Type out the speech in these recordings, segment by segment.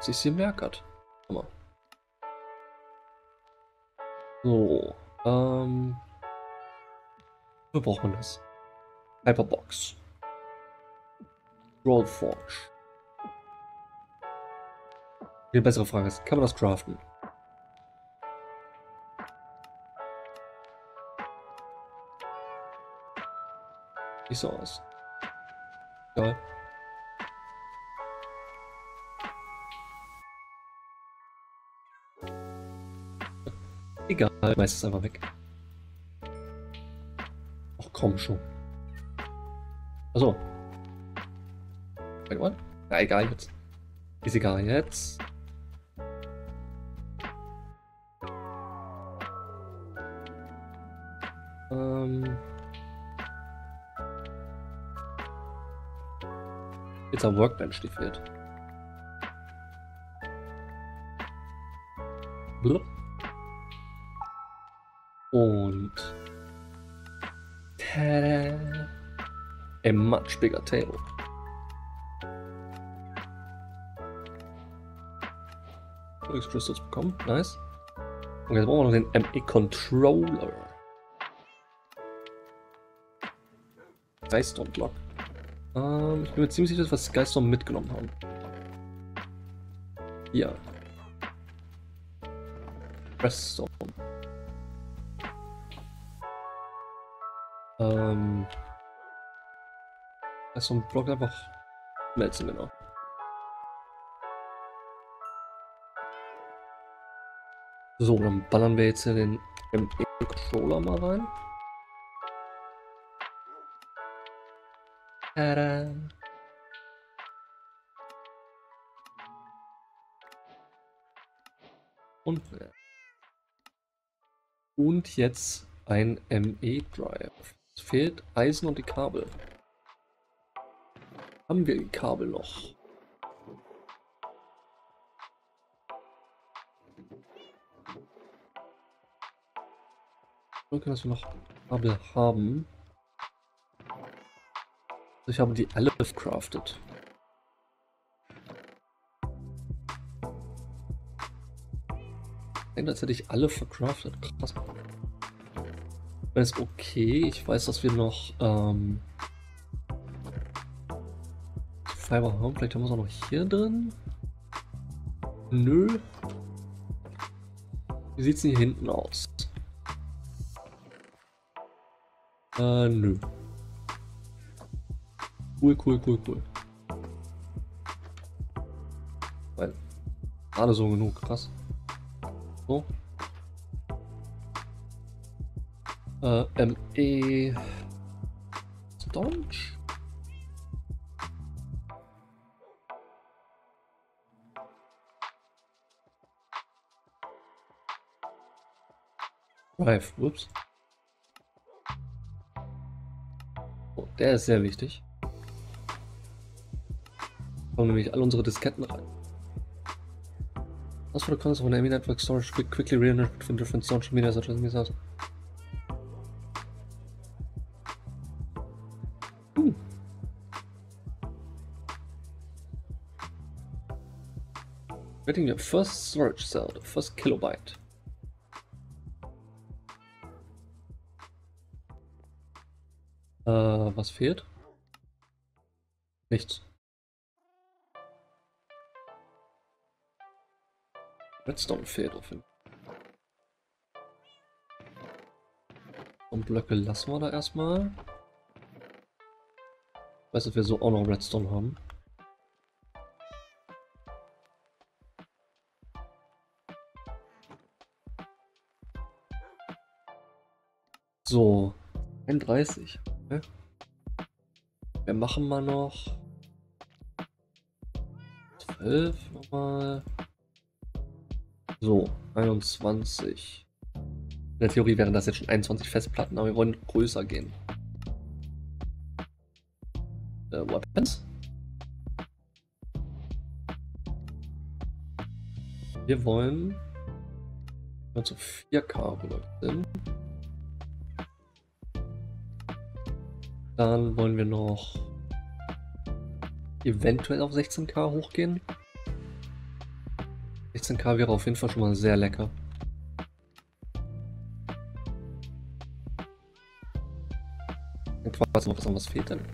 sich sie merkt. Hammer. So, wo braucht man das? Hyperbox. Rollforge. Die bessere Frage ist, kann man das craften? Nicht so aus. Egal. Egal, meistens einfach weg. Ach komm schon. Achso. Wait, what? Ja, egal jetzt. Ist egal jetzt. Jetzt am Workbench die fehlt. Blub. Und tada, a much bigger table. Crystals bekommen, nice. Und jetzt brauchen wir noch den ME Controller. Skystorm Block. Ich bin mir ziemlich sicher, dass wir Skystorm mitgenommen haben. Hier. Pressstorm. Skystorm Block einfach melzen, genau. So, dann ballern wir jetzt in den ME Controller mal rein. Tada. Und jetzt ein ME Drive. Es fehlt Eisen und die Kabel. Haben wir die Kabel noch? Okay, dass wir noch Kabel haben. Ich habe die alle crafted. Ich denke, als hätte ich alle vercraftet. Krass. Das ist okay. Ich weiß, dass wir noch Fiber haben. Vielleicht haben wir es auch noch hier drin. Nö. Wie sieht es hier hinten aus? Nö. Cool. Weil, gerade so genug, krass. So. ME Staunch. Drive, ups. Oh, der ist sehr wichtig. Kommen nämlich alle unsere Disketten rein. Was für the concept of an ME network storage quickly re-enact between different social media such as Mesa. Getting your first storage cell, the first kilobyte. Was fehlt? Nichts. Redstone fehlt auf jeden Fall. Und Blöcke lassen wir da erstmal. Ich weiß, dass wir so auch noch Redstone haben. So, 31. Okay. Wir machen mal noch 12 nochmal. So, 21. In der Theorie wären das jetzt schon 21 Festplatten, aber wir wollen größer gehen. Weapons? Wir wollen zu 4K rüber sind. Dann wollen wir noch eventuell auf 16K hochgehen. 16k wäre auf jeden Fall schon mal sehr lecker. Quasi noch was fehlt denn?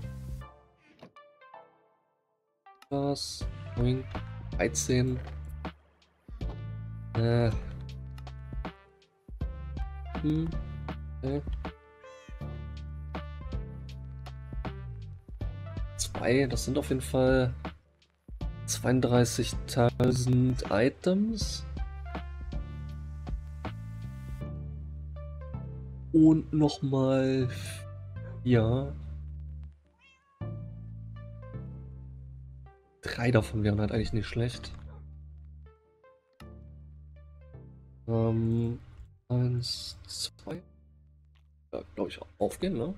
Was? 9, 13. Okay. 2, das sind auf jeden Fall 32.000 Items. Und nochmal 4. 3 davon wären halt eigentlich nicht schlecht. 1, 2. Ja, glaube ich, aufgehen, ne?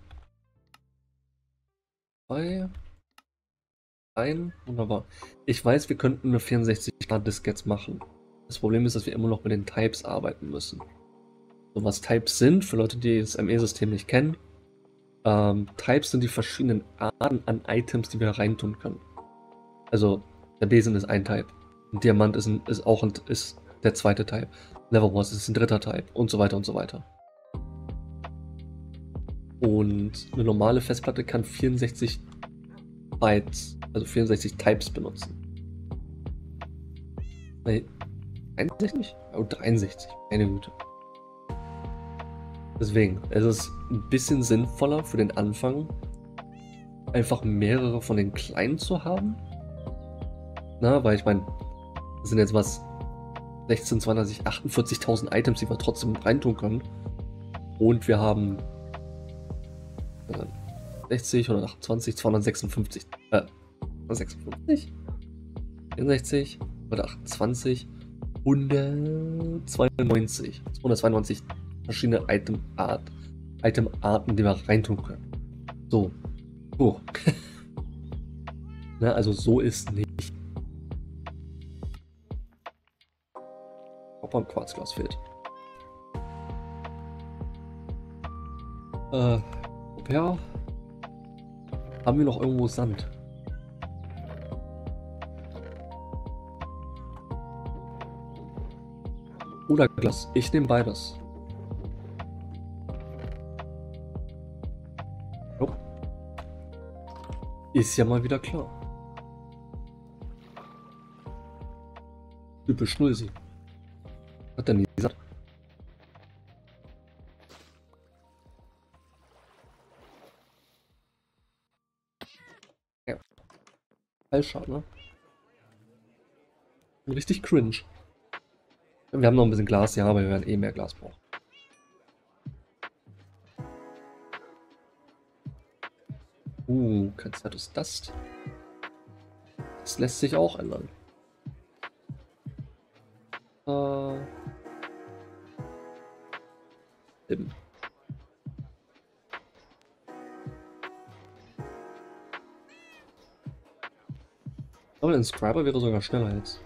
2. 1. Wunderbar. Ich weiß, wir könnten eine 64K-Disk jetzt machen. Das Problem ist, dass wir immer noch mit den Types arbeiten müssen. So, was Types sind, für Leute, die das ME-System nicht kennen. Types sind die verschiedenen Arten an Items, die wir reintun können. Also, der Besen ist ein Type. Ein Diamant ist der zweite Type. Leverwurst ist ein dritter Type und so weiter und so weiter. Und eine normale Festplatte kann 64 Bytes, also 64 Types benutzen. Nee, 61? Oh, 63, meine Güte. Deswegen, es ist ein bisschen sinnvoller für den Anfang, einfach mehrere von den kleinen zu haben. Na, weil ich meine, das sind jetzt was 16, 32, 48.000 Items, die wir trotzdem reintun können. Und wir haben 60, 128, 256, 56, 64, 128, 192, 292 verschiedene Itemarten, die wir reintun können. So. Oh. Ne, also so ist nicht. Ob ein Quarzglas fehlt. Ja. Haben wir noch irgendwo Sand? Oder Glas. Ich nehme beides. Oh. Ist ja mal wieder klar. Typisch Schnulsi. Hat er nie gesagt. Ja. Falscher, ne? Richtig cringe. Wir haben noch ein bisschen Glas, ja, aber wir werden eh mehr Glas brauchen. Kein Status Dust. Das lässt sich auch ändern. Eben. Aber der Inscriber wäre sogar schneller jetzt.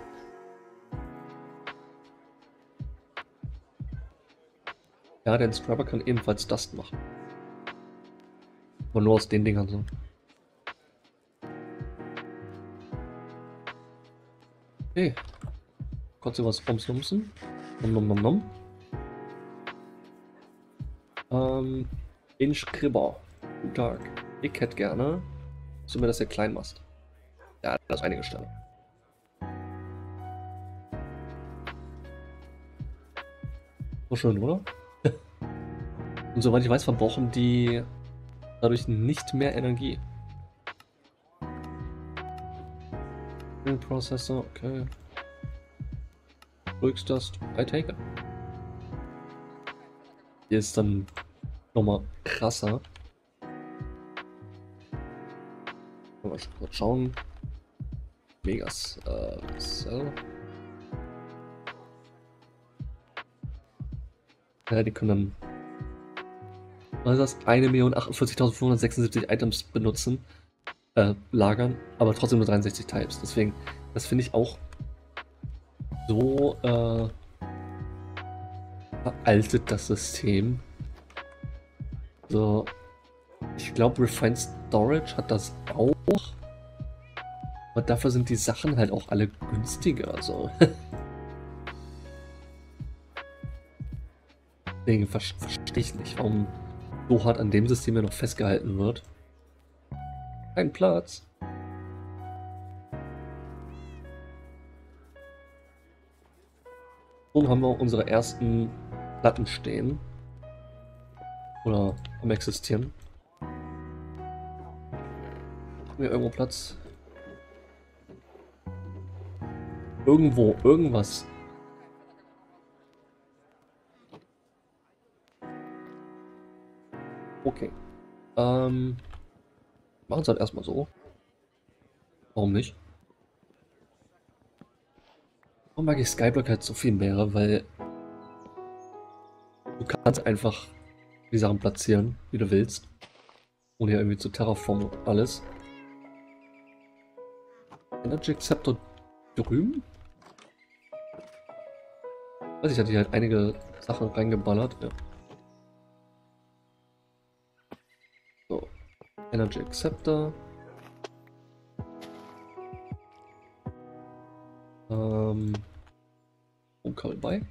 Ja, der Inscriber kann ebenfalls Dust machen. Aber nur aus den Dingern so. Okay. Kurz was rumsumsen. Nom. Inscriber. Guten Tag. Ich hätte gerne, dass du mir das hier klein machst. Ja, das ist einige Stelle. So schön, oder? Und soweit ich weiß, verbrauchen die dadurch nicht mehr Energie. Prozessor, okay. Rückstast, I take it. Hier ist dann nochmal krasser. Mal schauen. Vegas, Cell. Ja, die können dann, was ist das? 1.048.576 Items benutzen, lagern, aber trotzdem nur 63 Types. Deswegen, das finde ich auch so veraltet, das System. So, ich glaube, Refined Storage hat das auch. Aber dafür sind die Sachen halt auch alle günstiger. Also. Deswegen verstehe ich nicht, warum so hart an dem System ja noch festgehalten wird. Kein Platz. Schon haben wir unsere ersten Platten stehen. Oder am Existieren. Haben wir irgendwo Platz? Irgendwo, irgendwas. Okay. Machen es halt erstmal so. Warum nicht? Warum mag ich Skyblock halt so viel mehr? Weil du kannst einfach die Sachen platzieren, wie du willst. Ohne ja irgendwie zu terraformen und alles. Energy Acceptor drüben? Weiß ich, hatte hier halt einige Sachen reingeballert. Ja. So. Energy Acceptor. Kabel bei.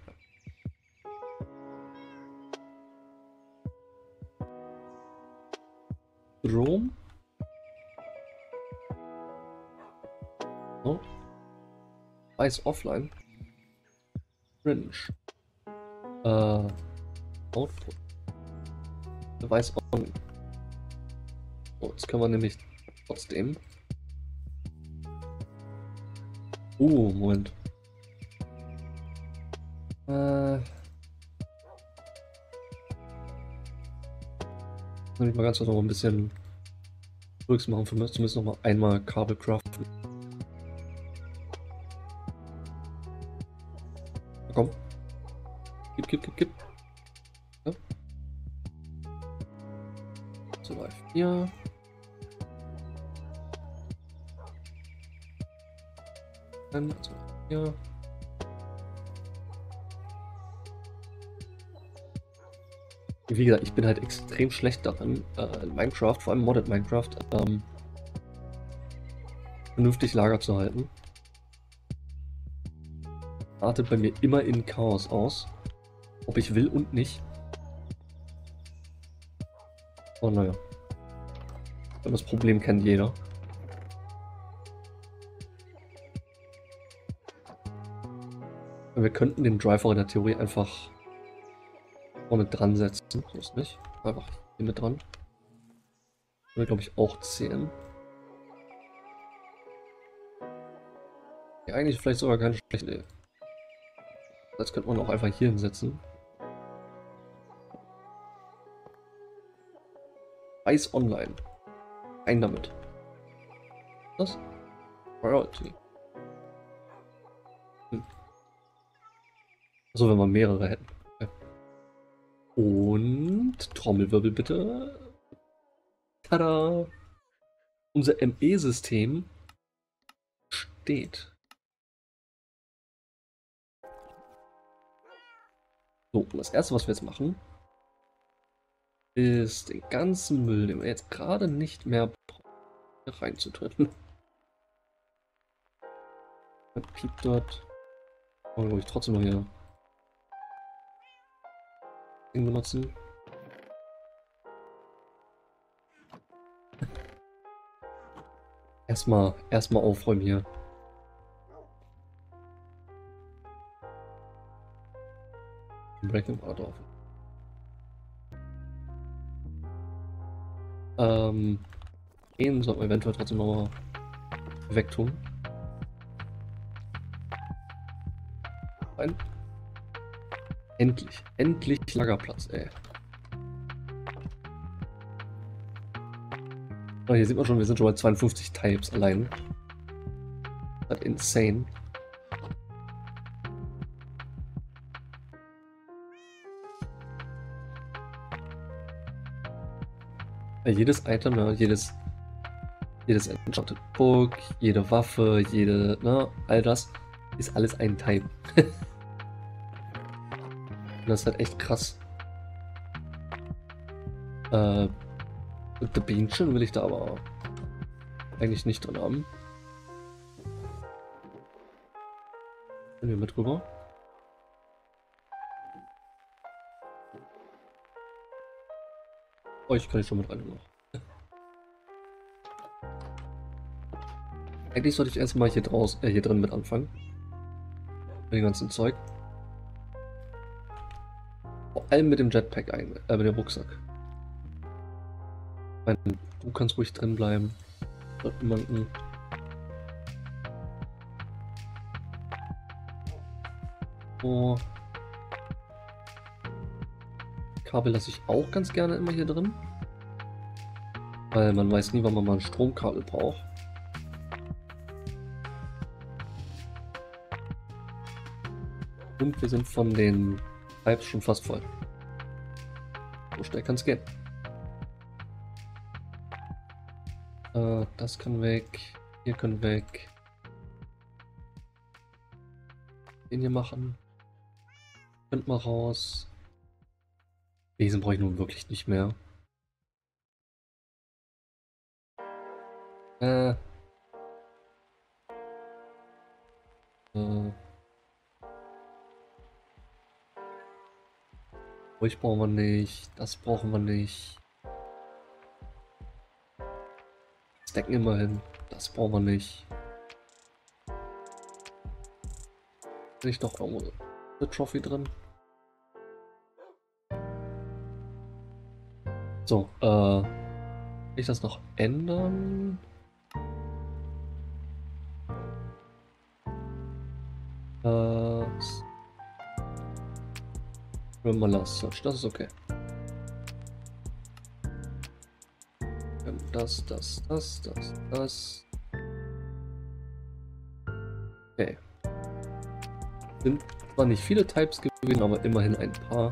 Strom. So. Weiß offline. Fringe. Output. Device on. So, jetzt können wir nämlich trotzdem. Moment. Will ich mal ganz kurz noch ein bisschen Rücks machen, für mich zumindest noch mal einmal Kabel craften. Komm. Gib. Ja. So, 4. Dann, so, 4. Wie gesagt, ich bin halt extrem schlecht darin, in Minecraft, vor allem Modded Minecraft, vernünftig Lager zu halten. Artet bei mir immer in Chaos aus. Ob ich will und nicht. Oh naja. Das Problem kennt jeder. Wir könnten den Driver in der Theorie einfach vorne dran setzen. So ist nicht. Einfach hier mit dran. Würde, glaube ich, auch zählen. Ja, eigentlich vielleicht sogar keine schlechte Idee. Das könnte man auch einfach hier hinsetzen. Weiß online. Ein damit. Was? Priority. So, wenn wir mehrere hätten. Okay. Und Trommelwirbel bitte. Tada! Unser ME-System steht. So, und das erste, was wir jetzt machen, ist den ganzen Müll, den wir jetzt gerade nicht mehr reinzutreten. Dann piept dort. Oh, ich trotzdem noch hier Ding benutzen. Erstmal aufräumen hier. Breaking Out auf. Den sollten wir eventuell trotzdem nochmal wegtun. Nein. Endlich Lagerplatz, ey. Oh, hier sieht man schon, wir sind schon bei 52 Types allein. Das ist insane. Ja, jedes Item, ne, jedes Enchanted Book, jede Waffe, ne, all das ist alles ein Type. Das ist halt echt krass. The Bienchen will ich da aber eigentlich nicht drin haben. Nehmen wir mit rüber. Euch kann ich schon mit rein noch. Eigentlich sollte ich erstmal hier hier drin mit anfangen. Mit dem ganzen Zeug. Vor allem mit dem Jetpack mit dem Rucksack. Du kannst ruhig drin bleiben. Dort niemanden. Oh. Kabel lasse ich auch ganz gerne immer hier drin. Weil man weiß nie, wann man mal ein Stromkabel braucht. Und wir sind von den Pipes schon fast voll. So schnell kann es gehen. Das kann weg. Hier können weg. Den hier machen. Könnt mal raus. Diesen brauche ich nun wirklich nicht mehr. Ruhig brauchen wir nicht. Das brauchen wir nicht. Stacken immerhin. Das brauchen wir nicht. Bin ich doch irgendwo eine Trophy drin? So, kann ich das noch ändern? Remember Search, das ist okay. Das. Okay. Sind zwar nicht viele Types gewesen, aber immerhin ein paar.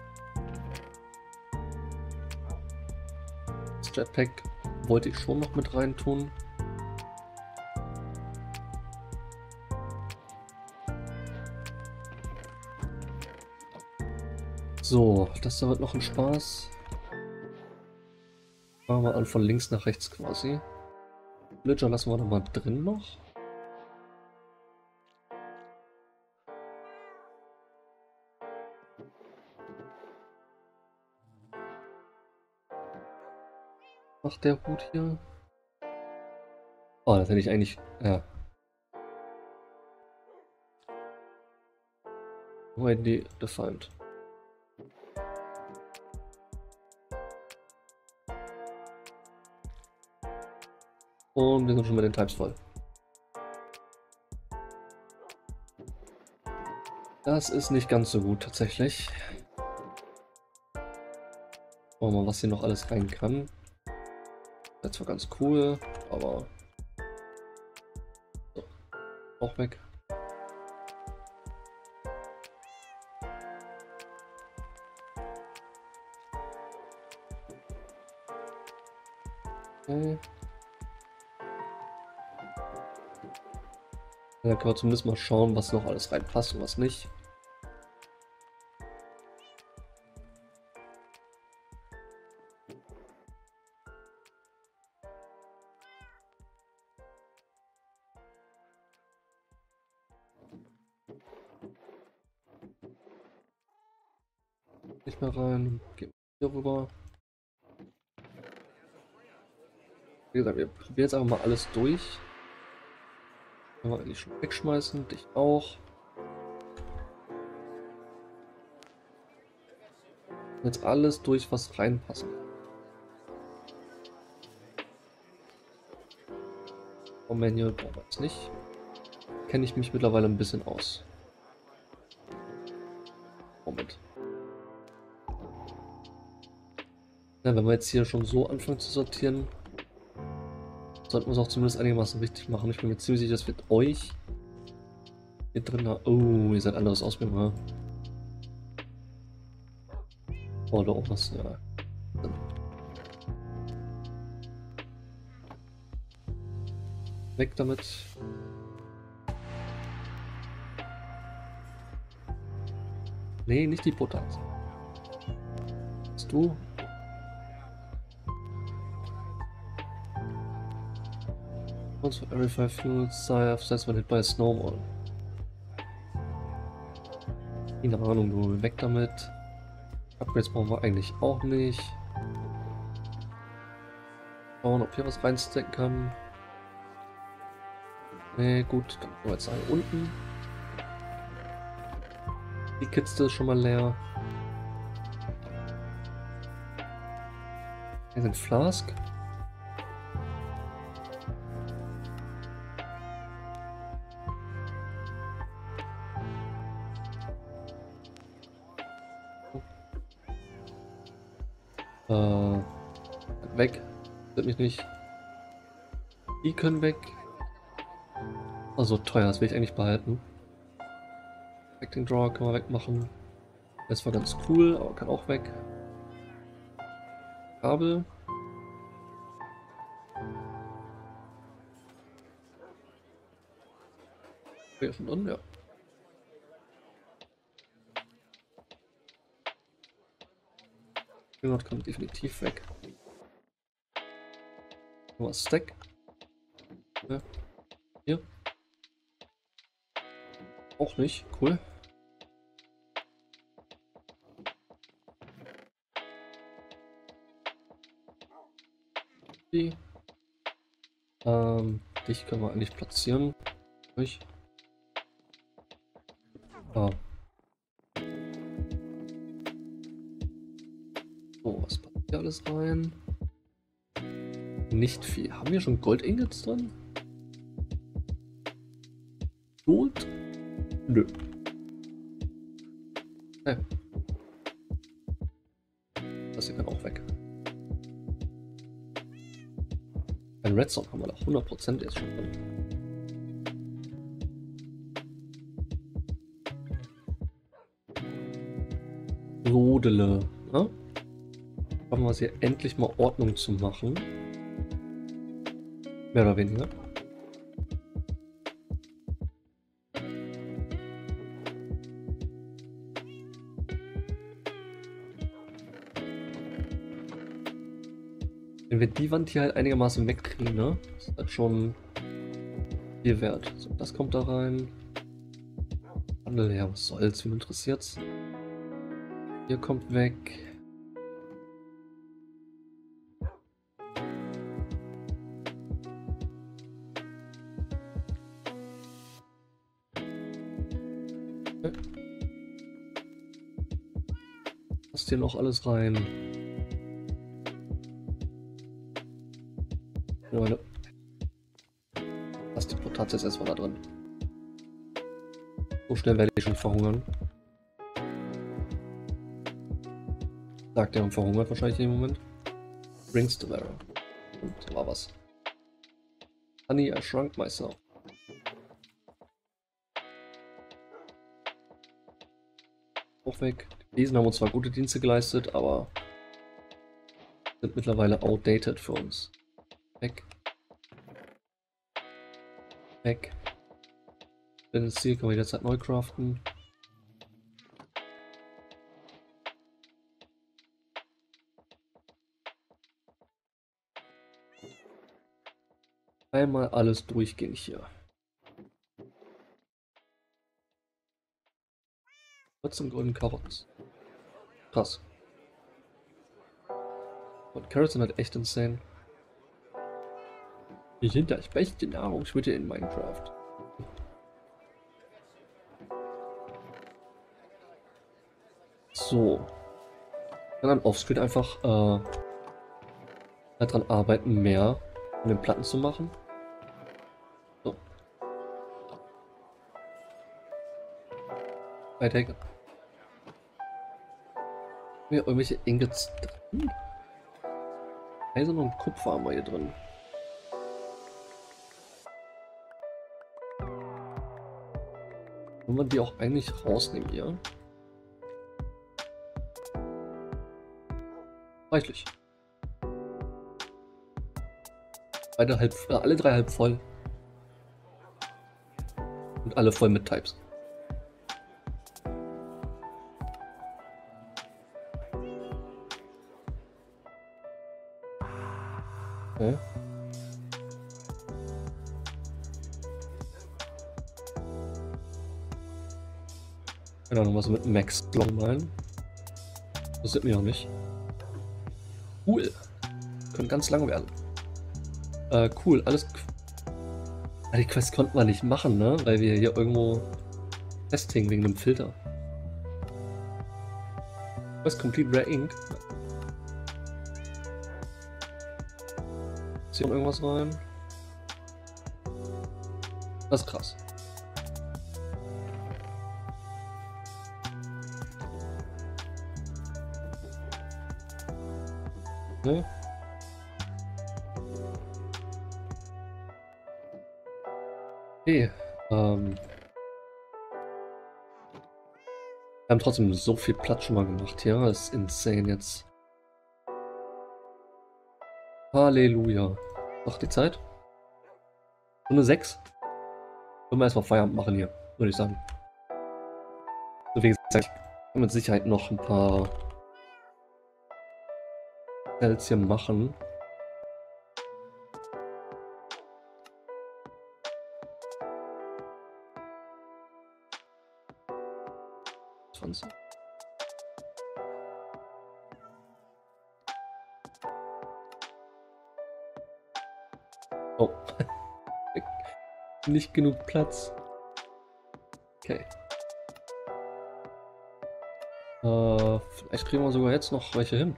Das Jetpack wollte ich schon noch mit rein tun. So, das wird noch ein Spaß. Machen wir an von links nach rechts quasi. Villager lassen wir noch mal drin noch. Macht der Hut hier? Oh, das hätte ich eigentlich. Ja. No ID defined. Und wir sind schon mit den Types voll. Das ist nicht ganz so gut tatsächlich. Schauen wir mal, was hier noch alles rein kann. Das ist zwar ganz cool, aber so, auch weg. Okay. Dann können wir zumindest mal schauen, was noch alles reinpasst und was nicht. Nicht mehr rein. Gehen wir hier rüber. Wie gesagt, wir probieren jetzt einfach mal alles durch. Können wir eigentlich schon wegschmeißen. Dich auch. Jetzt alles durch, was reinpassen. Vom Manual brauchen wir jetzt nicht. Kenne ich mich mittlerweile ein bisschen aus. Moment. Ja, wenn wir jetzt hier schon so anfangen zu sortieren, sollten wir es auch zumindest einigermaßen richtig machen. Ich bin mir ziemlich sicher, dass wir euch hier drin haben. Oh, ihr seid anderes Ausbildung, ha? Oh, da auch was, ja. Weg damit. Nee, nicht die Butter. Bist du? Once for every 5 minutes, that's when hit by a snowball. Keine Ahnung, du, weg damit. Upgrades brauchen wir eigentlich auch nicht. Schauen, ob hier was reinstecken kann. Nee, gut, dann können wir jetzt sagen, unten. Die Kiste ist schon mal leer. Hier sind Flask. Weg. Wird mich nicht. Die können weg. Also teuer, das will ich eigentlich behalten. Acting Drawer kann man wegmachen. Das war ganz cool, aber kann auch weg. Kabel. Hier schon drin, ja. Dort kommt definitiv weg. Nur was Stack. Ja. Hier. Auch nicht. Cool. Die. Dich können wir eigentlich platzieren. Durch. Ah. So, was passt hier alles rein? Nicht viel. Haben wir schon Gold-Ingots drin? Gold? Nö. Okay. Das hier kann auch weg. Ein Redstone haben wir da 100% jetzt schon drin. Rodele. Ne? Haben wir es hier endlich mal Ordnung zu machen. Mehr oder weniger. Wenn wir die Wand hier halt einigermaßen wegkriegen, ne? Das ist halt schon viel wert. So, das kommt da rein. Handel, ja, was soll's, wen interessiert's? Hier kommt weg. Okay. Passt hier noch alles rein. Leute. Lass die Potats jetzt erstmal da drin. So schnell werde ich schon verhungern. Sagt er und verhungert wahrscheinlich im Moment. Brings the Barrel. Und da war was. Honey, I shrunk myself. Auch weg. Die Wesen haben uns zwar gute Dienste geleistet, aber sind mittlerweile outdated für uns. Weg. Weg. Denn das Ziel können wir jederzeit neu craften. Einmal alles durchgehen hier. 14 Golden Carrots. Krass. Und Carrots sind halt echt insane. Die sind das beste Nahrungsmittel in Minecraft. So. Und dann offscreen einfach daran arbeiten, mehr von den Platten zu machen. So. Weiter. Wir irgendwelche Ingots drin? Eisen und Kupfer haben wir hier drin. Wollen wir die auch eigentlich rausnehmen hier? Reichlich. Alle drei halb voll. Und alle voll mit Types. Okay. Keine Ahnung, was wir mit Max Long meinen. Das sind wir auch nicht. Cool. Können ganz lang werden. Cool, alles. Die Quest konnten wir nicht machen, ne? Weil wir hier irgendwo festhängen wegen dem Filter. Quest Complete Rare Ink. Ist hier irgendwas rein? Das ist krass. Ne? Okay, wir haben trotzdem so viel Platz schon mal gemacht hier. Das ist insane jetzt. Halleluja. Noch die Zeit? Stunde 6? Können wir erstmal Feierabend machen hier, würde ich sagen. So wie gesagt, ich kann mit Sicherheit noch ein paar Cells hier machen. Oh. Nicht genug Platz. Okay. Vielleicht kriegen wir sogar jetzt noch welche hin.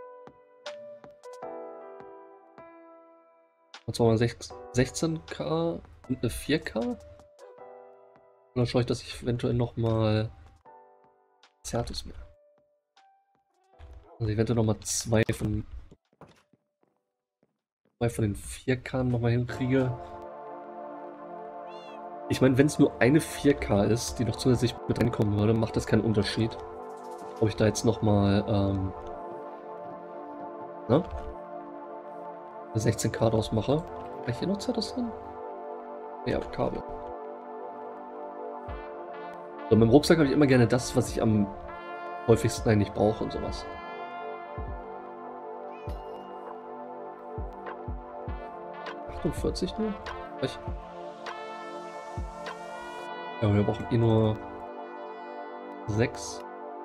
Und zwar 16K und eine 4K. Und dann schaue ich, dass ich eventuell nochmal Certus mehr. Also eventuell nochmal zwei von den 4K nochmal hinkriege. Ich meine, wenn es nur eine 4K ist, die noch zusätzlich mit reinkommen würde, macht das keinen Unterschied. Ob ich da jetzt nochmal eine 16K draus mache. Kann ich hier noch Certus drin? Ja, Kabel. So, mit dem Rucksack habe ich immer gerne das, was ich am häufigsten eigentlich brauche und sowas. nur? Ich. Ja, wir brauchen eh nur 6.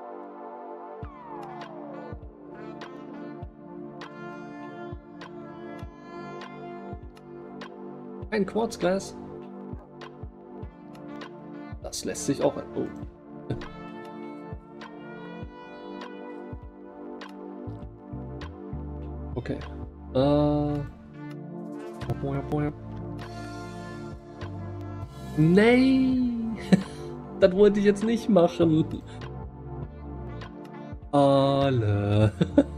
Ein Quarzglas. Das lässt sich auch. Oh. Okay. Nein! Das wollte ich jetzt nicht machen. Alle.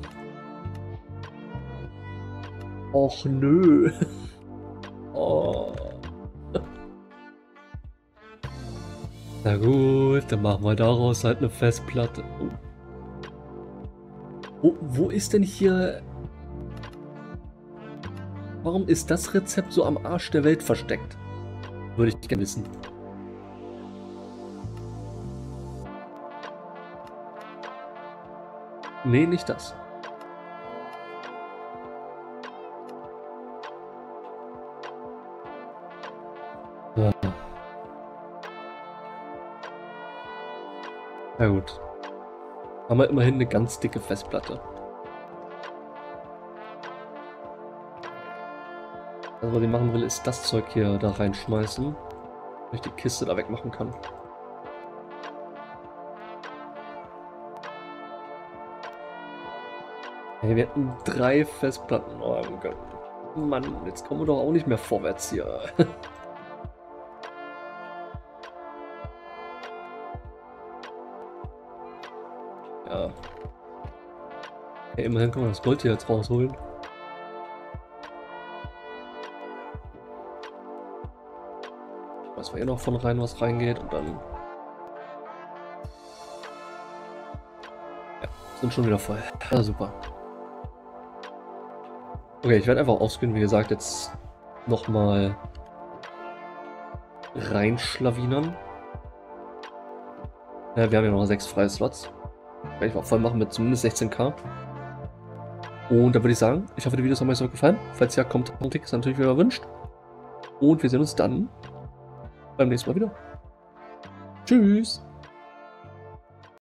Och nö. Oh. Na gut, dann machen wir daraus halt eine Festplatte. Oh. Wo ist denn hier... Warum ist das Rezept so am Arsch der Welt versteckt? Würde ich gerne wissen. Nee, nicht das. Ja. Na gut. Haben wir immerhin eine ganz dicke Festplatte. Also was ich machen will, ist das Zeug hier da reinschmeißen, damit ich die Kiste da wegmachen kann. Hey, wir hatten 3 Festplatten. Oh Gott. Mann, jetzt kommen wir doch auch nicht mehr vorwärts hier. Ja. Hey, immerhin können wir das Gold hier jetzt rausholen. Was wir hier noch von rein, was reingeht und dann... Ja, sind schon wieder voll. Ja, super. Okay, ich werde einfach aufscreenen, wie gesagt, jetzt nochmal reinschlawinern. Ja, wir haben ja noch 6 freie Slots. Werde ich auch voll machen mit zumindest 16K. Und dann würde ich sagen, ich hoffe, die Videos haben euch so gefallen. Falls ja, kommt ist natürlich wieder erwünscht. Und wir sehen uns dann beim nächsten Mal wieder. Tschüss!